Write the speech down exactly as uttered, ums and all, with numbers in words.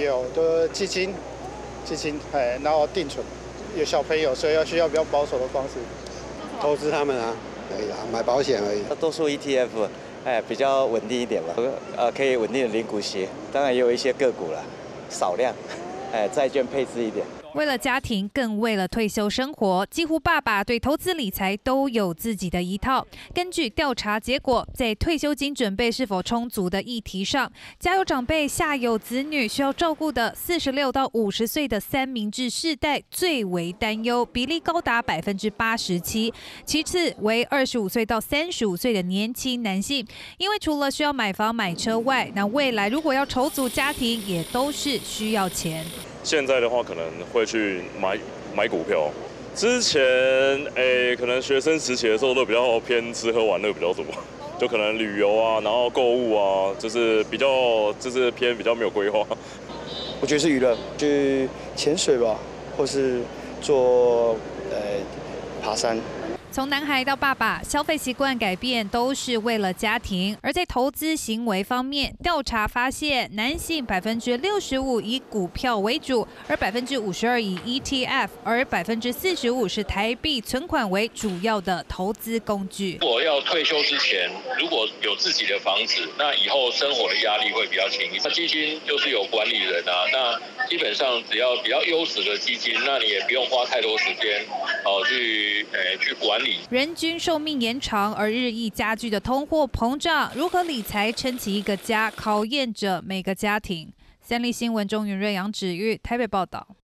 有的基金，基金，哎，然后定存。有小朋友，所以要需要比较保守的方式， 投资他们啊，可以啊，买保险而已。 多数 E T F， 哎，比较稳定一点吧，呃，可以稳定的零股息，当然也有一些个股啦，少量，哎，债券配置一点。 为了家庭，更为了退休生活，几乎爸爸对投资理财都有自己的一套。根据调查结果，在退休金准备是否充足的议题上，家有长辈、下有子女需要照顾的四十六到五十岁的三明治世代最为担忧，比例高达百分之八十七。其次为二十五岁到三十五岁的年轻男性，因为除了需要买房买车外，那未来如果要筹组家庭，也都是需要钱。 现在的话，可能会去买买股票。之前，诶，可能学生时期的时候都比较偏吃喝玩乐比较多，就可能旅游啊，然后购物啊，就是比较就是偏比较没有规划。 我觉得是娱乐，去潜水吧，或是做呃爬山。 从男孩到爸爸，消费习惯改变都是为了家庭。而在投资行为方面，调查发现，男性百分之六十五以股票为主，而百分之五十二以 E T F， 而百分之四十五是台币存款为主要的投资工具。 如果要退休之前，如果有自己的房子，那以后生活的压力会比较轻。那基金就是有管理人啊，那基本上只要比较优质的基金，那你也不用花太多时间哦去呃去管理。 人均寿命延长，而日益加剧的通货膨胀，如何理财撑起一个家，考验着每个家庭。三立新闻钟云瑞、杨芷玉台北报道。